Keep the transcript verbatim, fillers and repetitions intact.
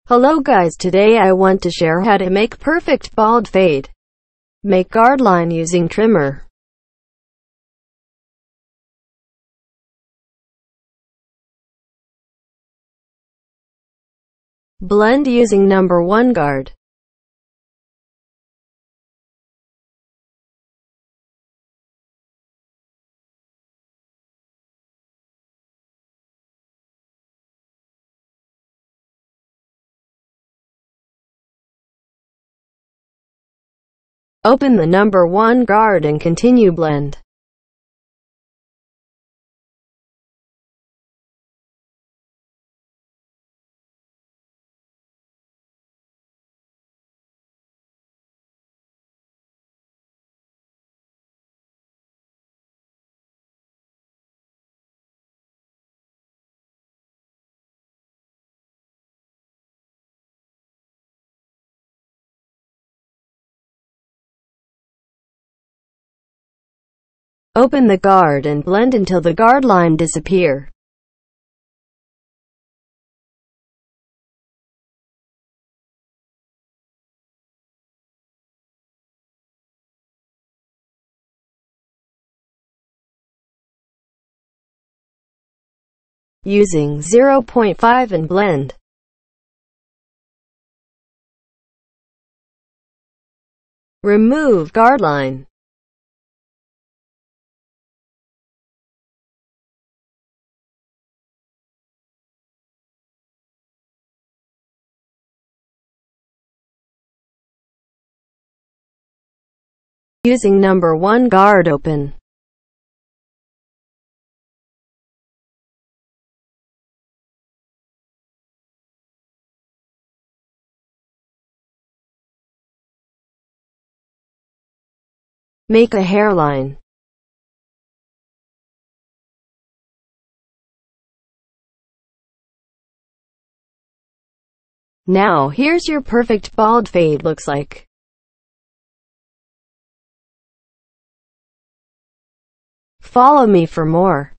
Hello guys, today I want to share how to make perfect bald fade. Make guard line using trimmer. Blend using number one guard. Open the number one guard and continue blend. Open the guard and blend until the guard line disappear. Using zero point five and blend. Remove guard line. Using number one guard, open. Make a hairline. Now here's your perfect bald fade looks like. Follow me for more.